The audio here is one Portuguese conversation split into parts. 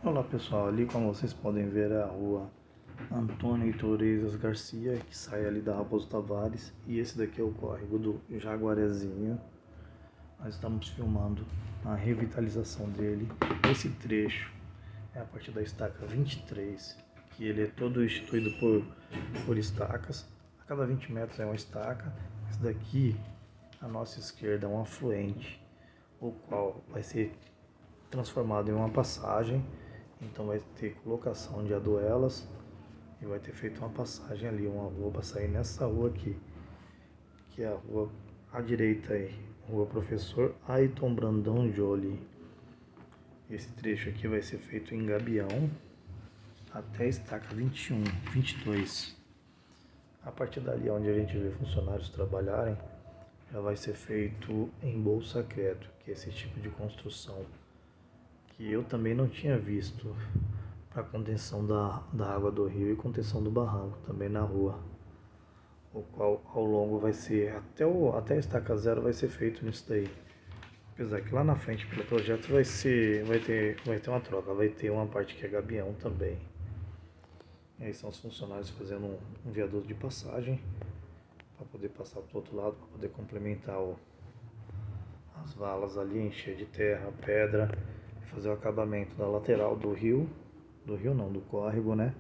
Olá pessoal, ali como vocês podem ver é a rua Antônio Iturezas Garcia, que sai ali da Raposo Tavares, e esse daqui é o córrego do Jaguarezinho. Nós estamos filmando a revitalização dele. Esse trecho é a partir da estaca 23, que ele é todo instituído por estacas. A cada 20 metros é uma estaca. Esse daqui, à nossa esquerda, é um afluente, o qual vai ser transformado em uma passagem. Então vai ter colocação de aduelas e vai ter feito uma passagem ali, uma rua para sair nessa rua aqui, que é a rua à direita aí, Rua Professor Ayrton Brandão Jolie. Esse trecho aqui vai ser feito em gabião até a estaca 21, 22. A partir dali, onde a gente vê funcionários trabalharem, já vai ser feito em bolsa crédito, que é esse tipo de construção que eu também não tinha visto, para contenção da água do rio e contenção do barranco também na rua, o qual ao longo vai ser até a estaca zero vai ser feito nisso daí. Apesar que lá na frente pelo projeto vai ter uma troca, vai ter uma parte que é gabião também. E aí são os funcionários fazendo um viaduto de passagem para poder passar para o outro lado, para poder complementar as valas ali, encher de terra, pedra, e fazer o acabamento da lateral do rio não, do córrego, né?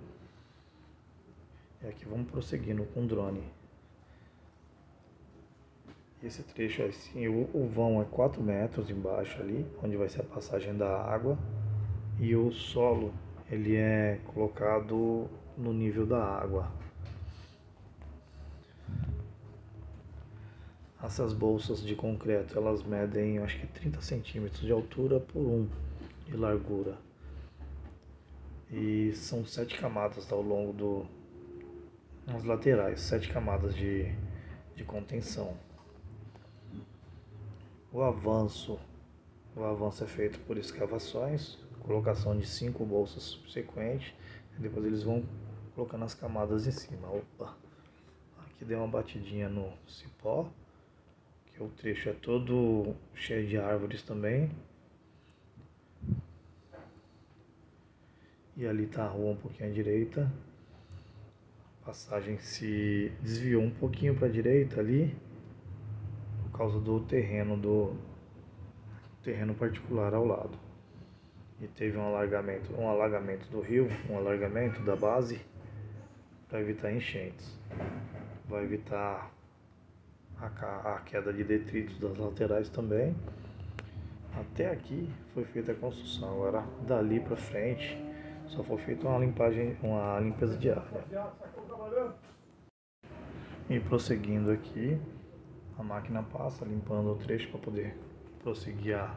E aqui vamos prosseguindo com o drone. Esse trecho assim, o vão é 4 metros embaixo ali, onde vai ser a passagem da água, e o solo ele é colocado no nível da água. Essas bolsas de concreto, elas medem acho que 30 centímetros de altura por 1 de largura. E são 7 camadas ao longo nas laterais, 7 camadas de contenção. O avanço é feito por escavações, colocação de 5 bolsas subsequentes, e depois eles vão colocando as camadas em cima. Opa! Aqui deu uma batidinha no cipó, que o trecho é todo cheio de árvores também. E ali está a rua um pouquinho à direita. A passagem se desviou um pouquinho para a direita ali, por causa do terreno particular ao lado. E teve um alagamento do rio, um alagamento da base, para evitar enchentes. Vai evitar a queda de detritos das laterais também. Até aqui foi feita a construção. Agora dali para frente só foi feita uma limpeza de área. E prosseguindo aqui, a máquina passa limpando o trecho para poder prosseguir a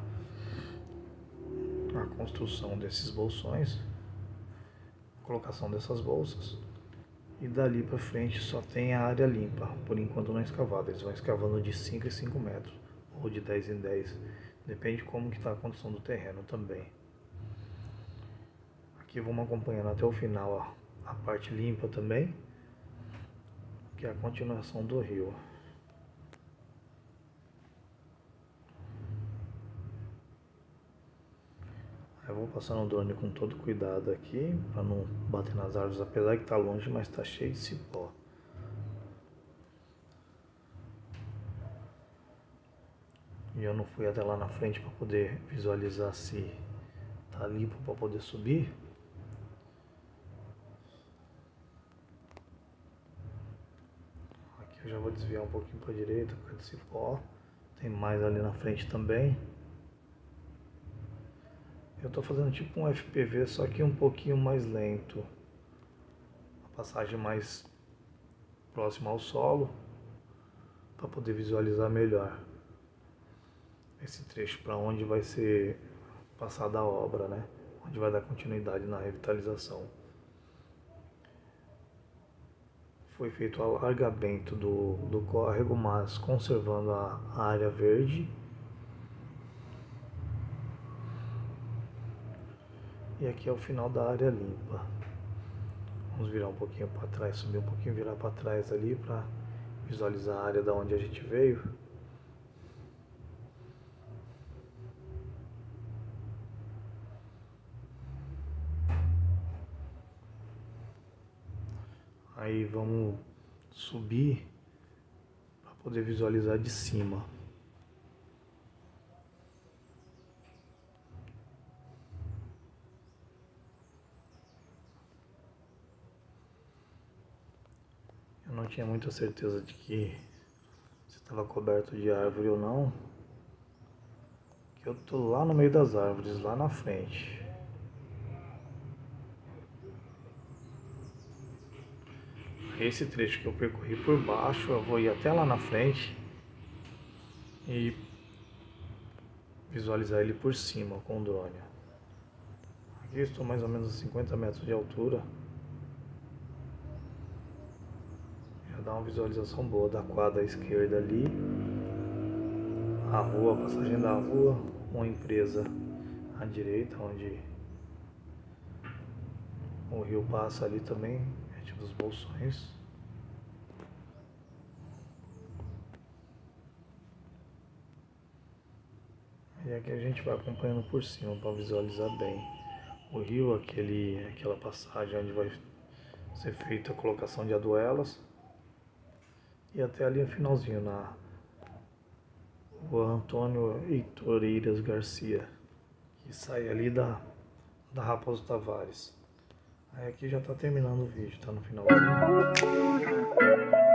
construção desses bolsões, colocação dessas bolsas. E dali para frente só tem a área limpa, por enquanto não escavada. Eles vão escavando de 5 em 5 metros, ou de 10 em 10, depende de como que está a condição do terreno também. Aqui vamos acompanhando até o final a parte limpa também, que é a continuação do rio. Eu vou passando o drone com todo cuidado aqui, para não bater nas árvores, apesar que está longe, mas está cheio de cipó. E eu não fui até lá na frente para poder visualizar se tá limpo para poder subir. Aqui eu já vou desviar um pouquinho para a direita, por causa do cipó. Tem mais ali na frente também. Eu estou fazendo tipo um FPV, só que um pouquinho mais lento. A passagem mais próxima ao solo, para poder visualizar melhor esse trecho para onde vai ser passada a obra, né? Onde vai dar continuidade na revitalização. Foi feito o alargamento do córrego, mas conservando a área verde. E aqui é o final da área limpa. Vamos virar um pouquinho para trás, subir um pouquinho, virar para trás ali para visualizar a área da onde a gente veio. Aí vamos subir para poder visualizar de cima. Eu não tinha muita certeza de que se estava coberto de árvore ou não. Que eu tô lá no meio das árvores, lá na frente. Esse trecho que eu percorri por baixo, eu vou ir até lá na frente e visualizar ele por cima com o drone. Aqui estou mais ou menos a 50 metros de altura. Já dá uma visualização boa da quadra à esquerda ali. A rua, a passagem da rua, uma empresa à direita, onde o rio passa ali também, perto dos Bolsões. E aqui a gente vai acompanhando por cima para visualizar bem o rio, aquela passagem onde vai ser feita a colocação de aduelas. E até ali o finalzinho, na rua Antônio Eitoreiras Garcia, que sai ali da Raposo Tavares. Aí aqui já está terminando o vídeo, está no finalzinho.